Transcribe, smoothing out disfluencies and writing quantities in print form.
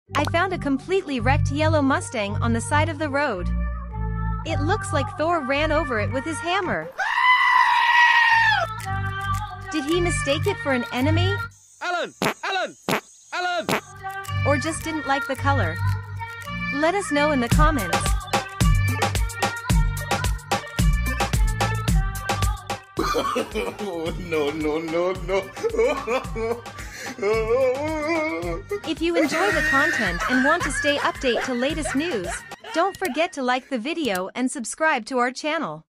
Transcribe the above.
I found a completely wrecked yellow Mustang on the side of the road. It looks like Thor ran over it with his hammer. Did he mistake it for an enemy? Alan! Alan! Alan! Or just didn't like the color? Let us know in the comments. No. If you enjoy the content and want to stay updated to latest news, don't forget to like the video and subscribe to our channel.